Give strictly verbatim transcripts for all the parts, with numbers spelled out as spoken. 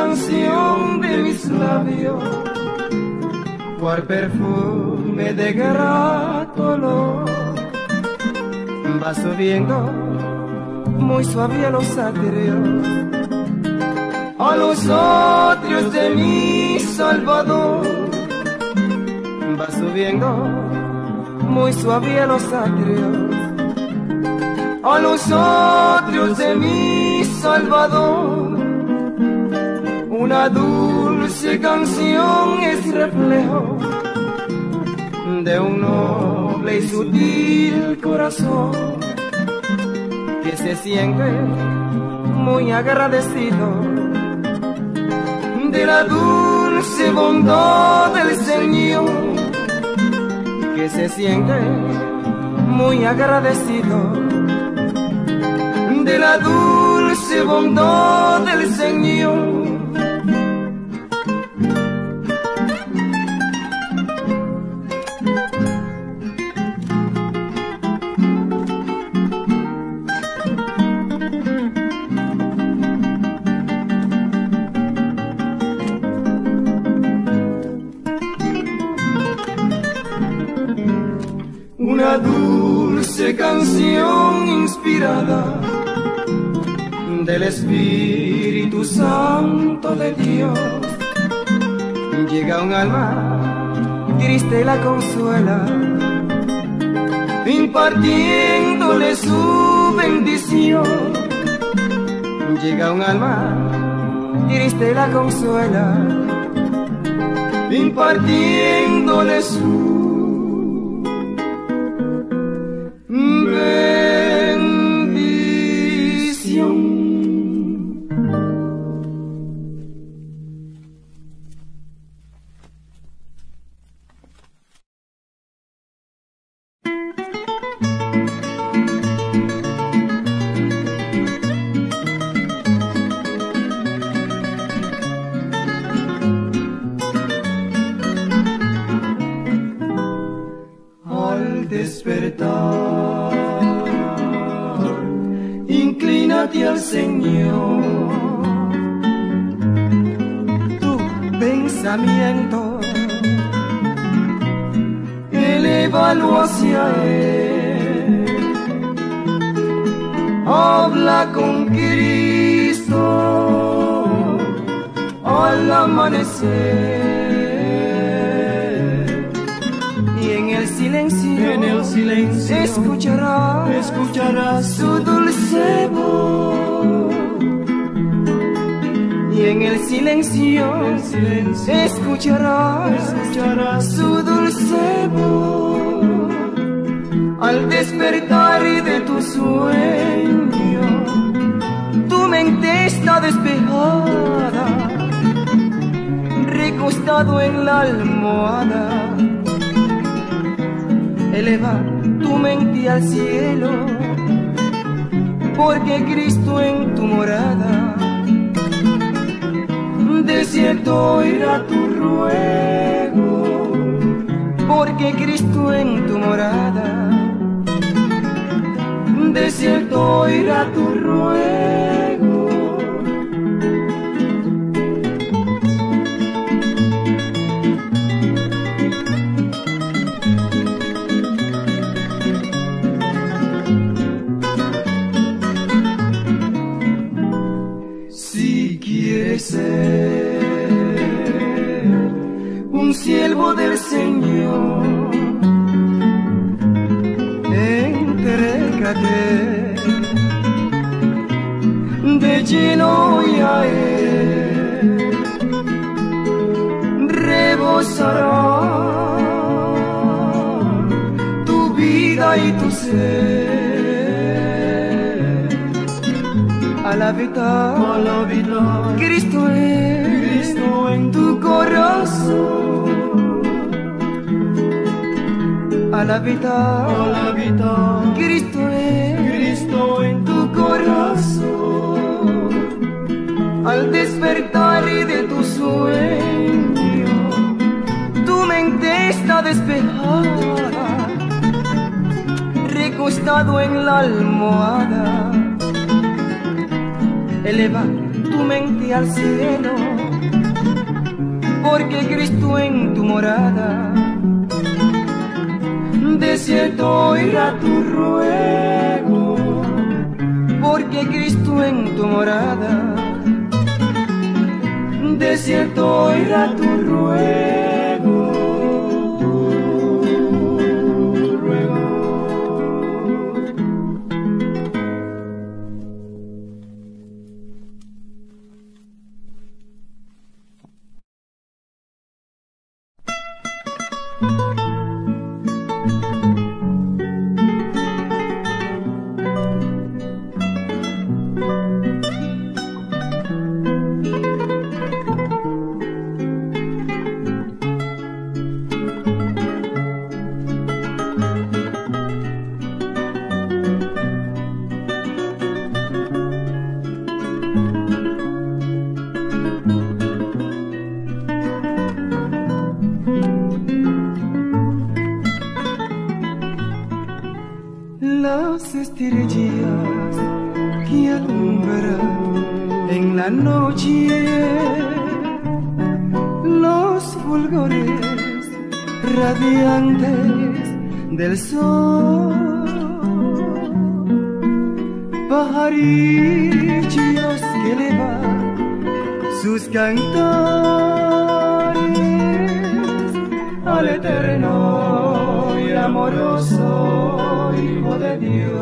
canción de mis labios, cual perfume de grato olor, va subiendo muy suave a los atrios, a los atrios de mi Salvador, va subiendo muy suave a los atrios, a los atrios de mi Salvador. Una dulce canción es reflejo de un noble y sutil corazón que se siente muy agradecido de la dulce bondad del Señor, que se siente muy agradecido de la dulce bondad del Señor. Una dulce canción inspirada del Espíritu Santo de Dios, llega a un alma triste y la consuela, impartiéndole su bendición. Llega a un alma triste y la consuela, impartiéndole su despertar, inclínate al Señor, tu pensamiento, elévalo hacia Él, habla con Cristo al amanecer. Silencio, en el silencio escucharás, escucharás su dulce voz. Y en el silencio, el silencio escucharás, escucharás su dulce voz. Al despertar de tu sueño, tu mente está despejada, recostado en la almohada. Eleva tu mente al cielo, porque Cristo en tu morada de cierto oirá tu ruego, porque Cristo en tu morada de cierto oirá tu ruego. Ser un siervo del Señor, entrégate de lleno y a Él rebosará tu vida y tu ser. Al habitar, al habitar Cristo es, Cristo en tu corazón. Al habitar, al habitar Cristo es, Cristo en tu corazón. Al despertar de tu sueño, tu mente está despejada, recostado en la almohada. Eleva tu mente al cielo, porque Cristo en tu morada desierto oirá tu ruego, porque Cristo en tu morada desierto oirá tu ruego, tu ruego. Las estrellas que alumbran en la noche, los fulgores radiantes del sol, pajarillos que elevan sus cantares al eterno y amoroso Hijo de Dios.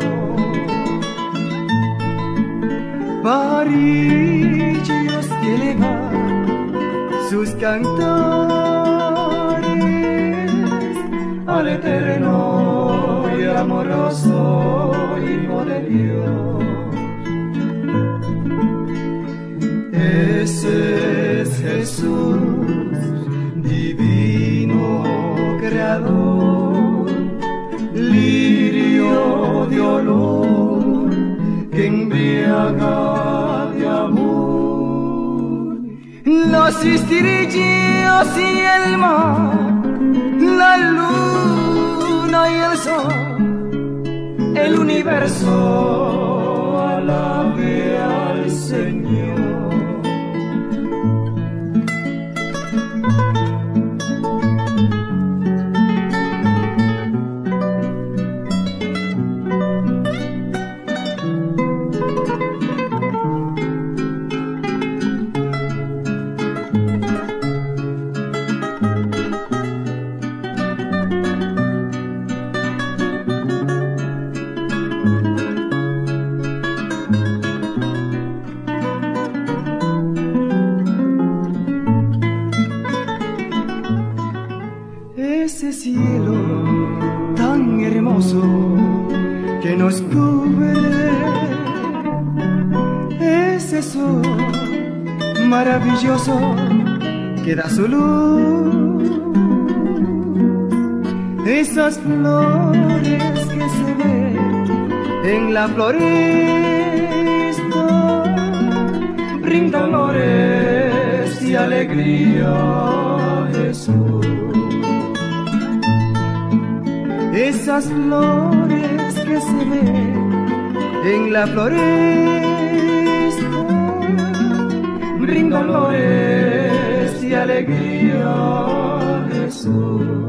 Pajarillos que elevan sus cantares al eterno y amoroso Hijo de Dios. Ese es Jesús, divino creador, lirio de olor que embriaga de amor. Las estrellas y el mar, la luna y el sol, el universo alabe al Señor. Ese cielo tan hermoso que nos cubre, ese sol maravilloso que da su luz, esas flores que se ven en la floresta, brindan flores y alegría a Jesús. Esas flores que se ven en la floresta, brindan flores y alegría a Jesús.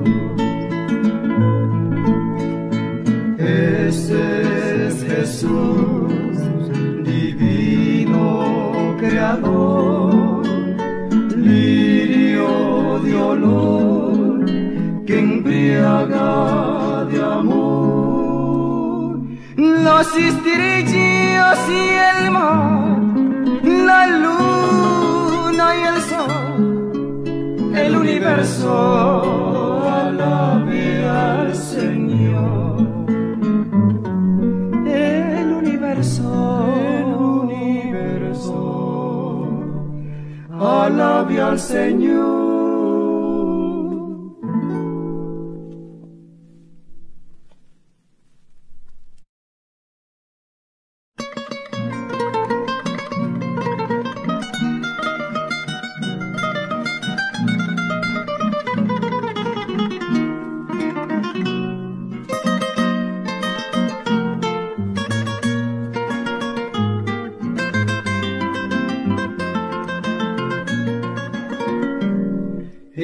Ese es Jesús, divino creador, lirio de olor que embriaga de amor. Las estrellas y el mar, la luna y el sol, el universo alabe al Señor. El universo, el universo alabe al Señor.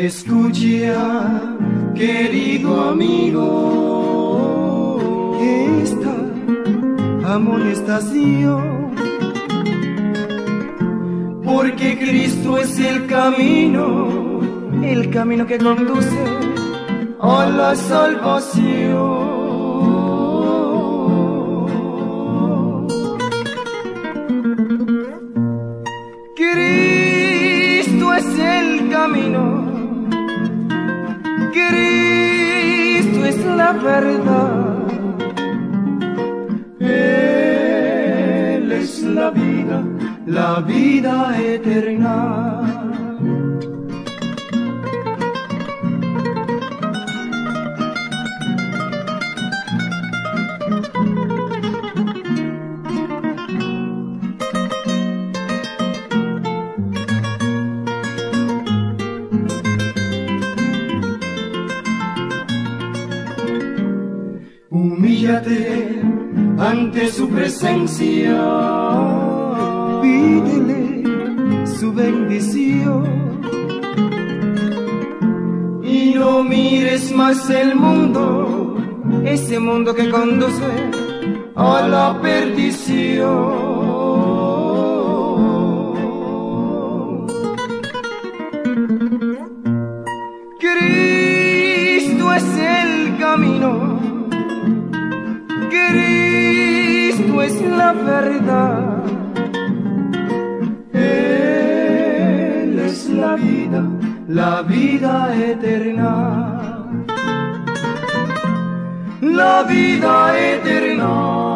Escucha, querido amigo, esta amonestación, porque Cristo es el camino, el camino que conduce a la salvación. Cristo es el camino, Cristo es la verdad, Él es la vida, la vida eterna. Humíllate ante su presencia, pídele su bendición y no mires más el mundo, ese mundo que conduce a la perdición. Cristo es el camino, Cristo es la verdad, Él es la vida, la vida eterna, la vida eterna.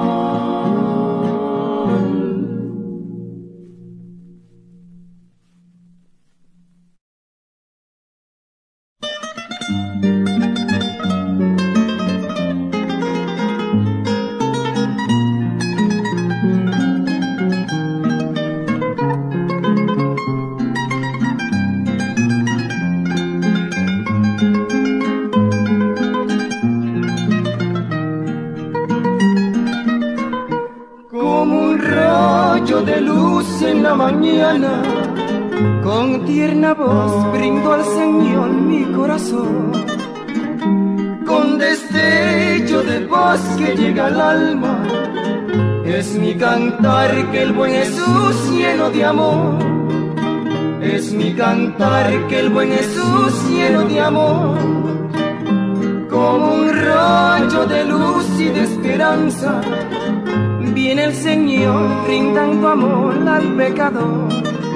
De luz en la mañana, con tierna voz brindo al Señor mi corazón, con destello de paz que llega al alma, es mi cantar que el buen Jesús lleno de amor, es mi cantar que el buen Jesús lleno de amor, como un rayo de luz y de esperanza, viene el Señor brindando amor al pecador,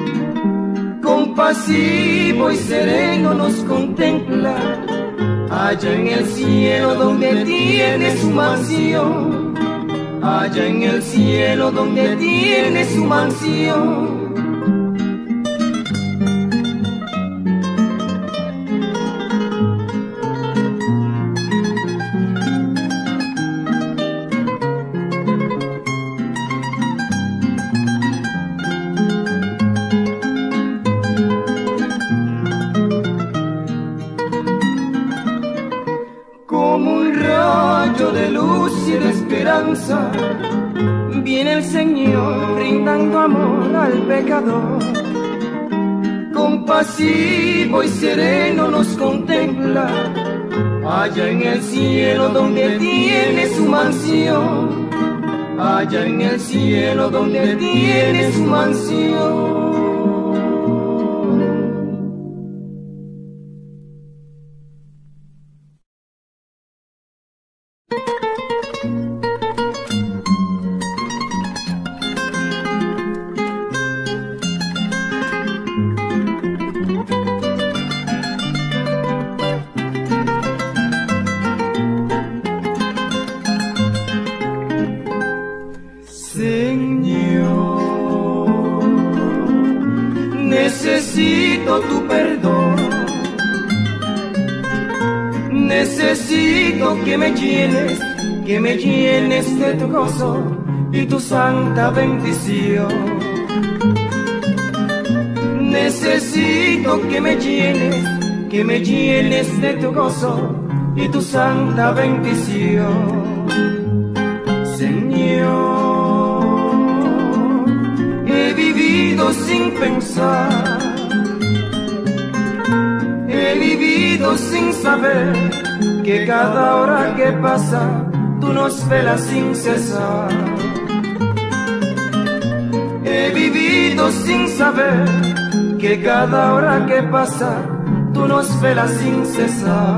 compasivo y sereno nos contempla, allá en el cielo donde tiene su mansión, allá en el cielo donde tiene su mansión. Viene el Señor brindando amor al pecador, compasivo y sereno nos contempla, allá en el cielo donde tiene su mansión, allá en el cielo donde tiene su mansión. Necesito tu perdón, necesito que me llenes, que me llenes de tu gozo y tu santa bendición. Necesito que me llenes, que me llenes de tu gozo y tu santa bendición. Señor, he vivido sin pensar, he He vivido sin saber que cada hora que pasa tú nos velas sin cesar. He vivido sin saber que cada hora que pasa tú nos velas sin cesar.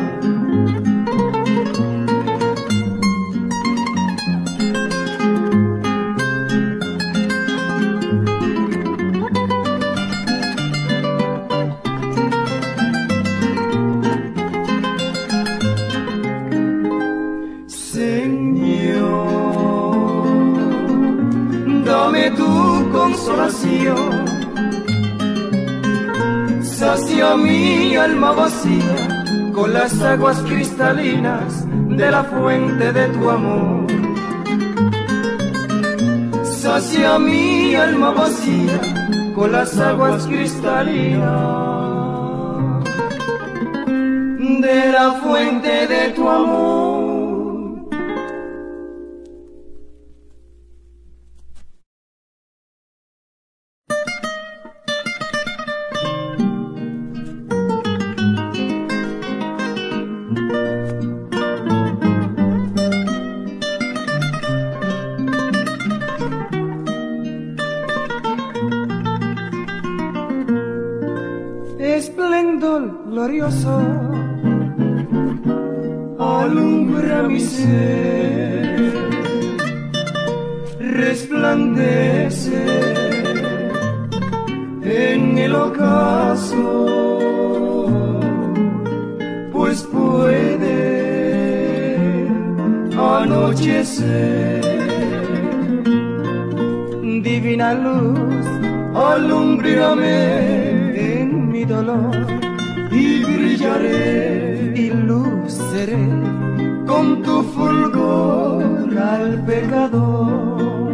Sacia mi alma vacía con las aguas cristalinas de la fuente de tu amor. Sacia mi alma vacía con las aguas cristalinas de la fuente de tu amor. Glorioso alumbra mi ser, resplandece en el ocaso, pues puede anochecer. Divina luz, alumbrame en mi dolor, y brillaré y luceré con tu fulgor al pecador.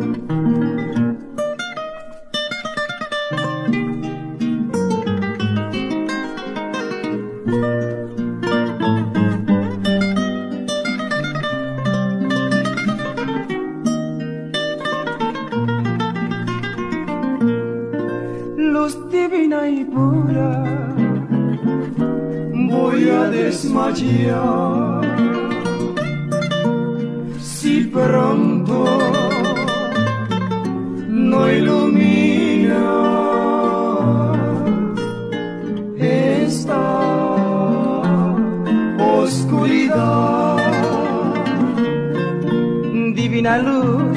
Luz divina y pura, voy a desmayar si pronto no iluminas esta oscuridad. Divina luz,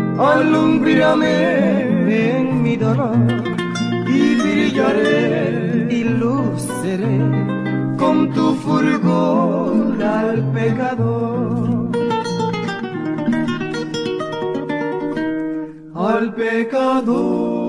alumbrame en mi dolor, y brillaré y luceré con tu fulgor al pecador, al pecador.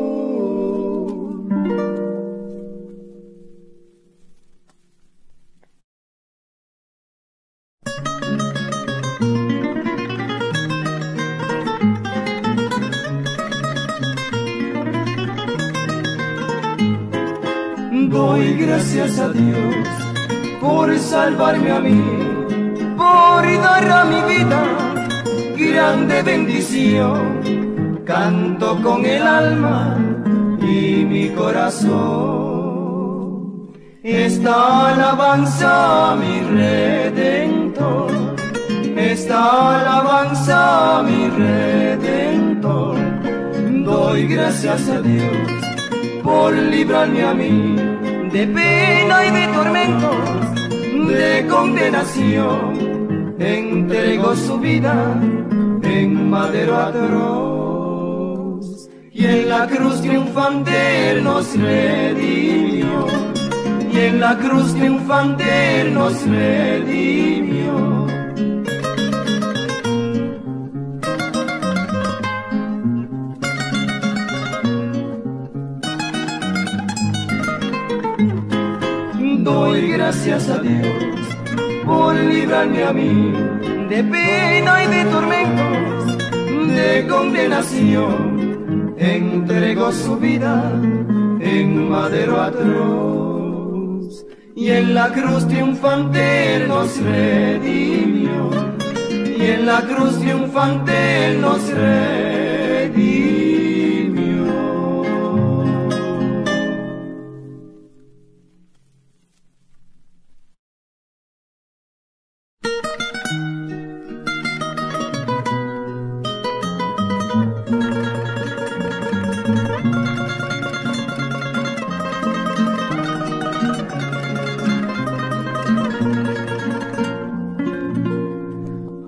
Doy gracias a Dios por salvarme a mí, por dar a mi vida grande bendición. Canto con el alma y mi corazón esta alabanza a mi Redentor, esta alabanza a mi Redentor. Doy gracias a Dios por librarme a mí de pena y de tormentos, de condenación. Entregó su vida en madero atroz, y en la cruz triunfante Él nos redimió, y en la cruz triunfante Él nos redimió. Doy gracias a Dios por librarme a mí de pena y de tormentos, de condenación. Entregó su vida en madero atroz, y en la cruz triunfante Él nos redimió, y en la cruz triunfante Él nos redimió.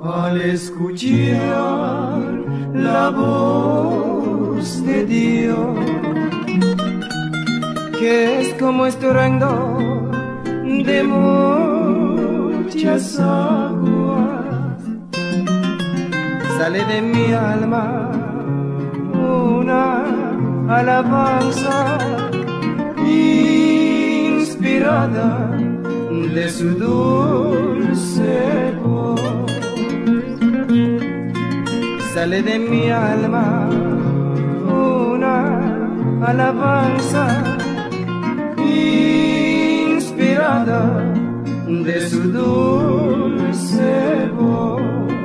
al escuchar la voz de Dios, que es como estruendo de muchas aguas. Sale de mi alma una alabanza inspirada de su dulce voz. Sale de mi alma una alabanza inspirada de su dulce voz.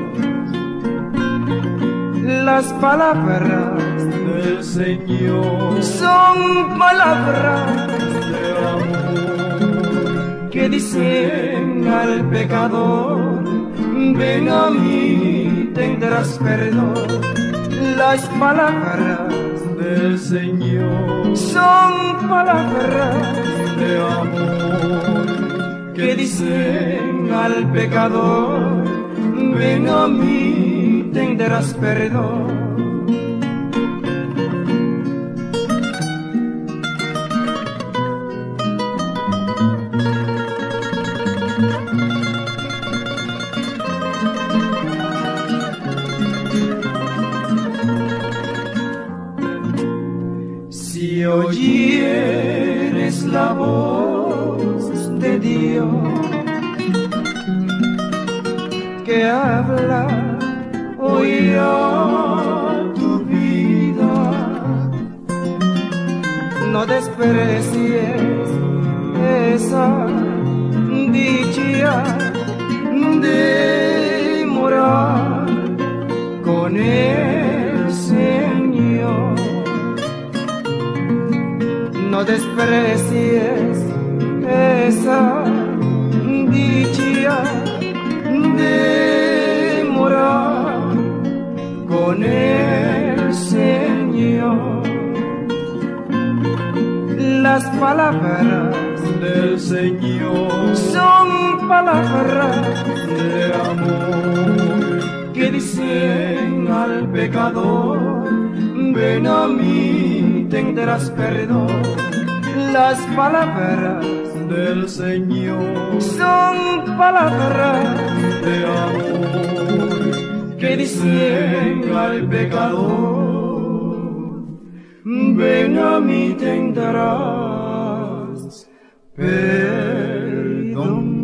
Las palabras del Señor son palabras de amor que dicen al pecador: ven a mí, tendrás perdón. Las palabras del Señor son palabras de amor que dicen al pecador: ven a mí, tendrás perdón. Si oyeres la voz de Dios que habla hoy a tu vida, no desprecies esa dicha de morar con el Señor. No desprecies esa dicha de morar con el Señor. Las palabras del Señor son palabras de amor que dicen al pecador: ven a mí, tendrás perdón. Las palabras del Señor son palabras de amor que dicen al pecador: ven a mí, tendrás perdón.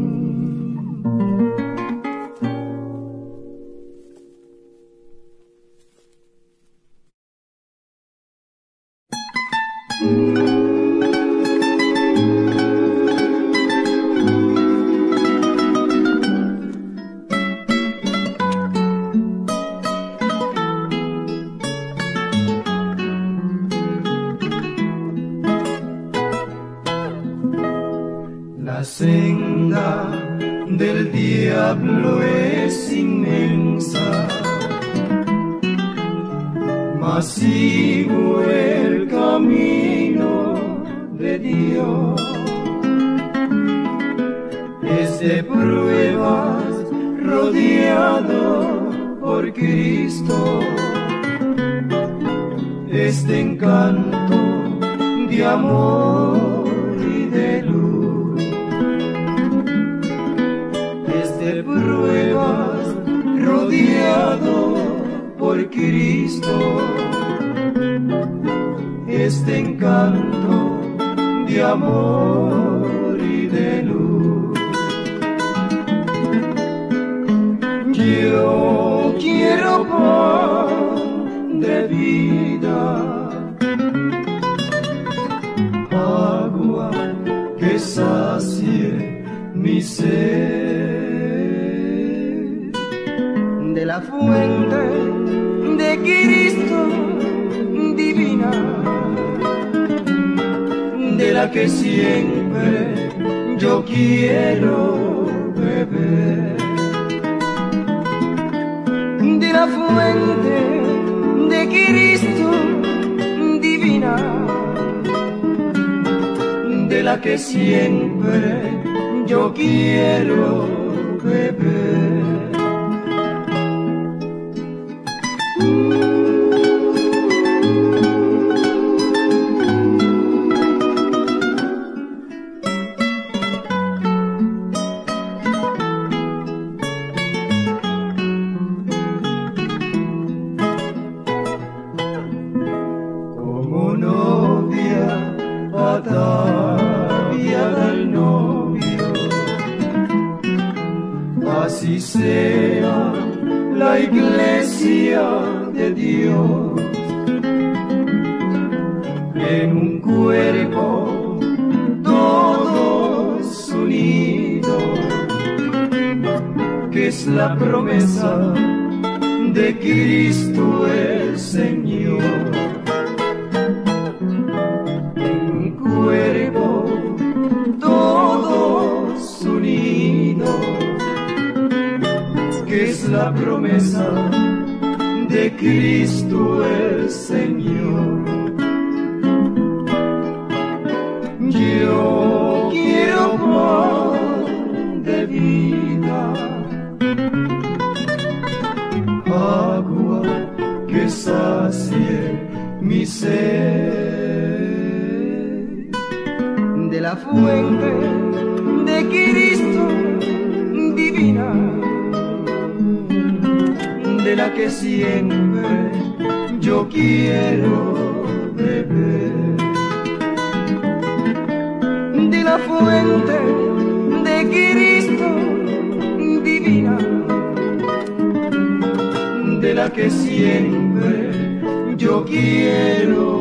La senda del diablo es inmensa, mas sigo el camino de Dios. Es de pruebas rodeado por Cristo, es de encanto, de amor y de luz. Es de pruebas rodeado por Cristo, este encanto de amor y de luz. Yo quiero pan de vida, agua que sacie mi sed, de la fuente de Cristo divina, de la que siempre yo quiero beber, de la fuente de Cristo divina, de la que siempre yo quiero beber. sea la iglesia de Dios, en un cuerpo todos unidos, que es la promesa de Cristo el Señor. En un cuerpo todos unidos, que es la promesa de Cristo el Señor. Yo quiero pan de vida, agua que sacie mi sed, de la fuente de Cristo divina, de la que siempre yo quiero beber, de la fuente de Cristo divina, de la que siempre yo quiero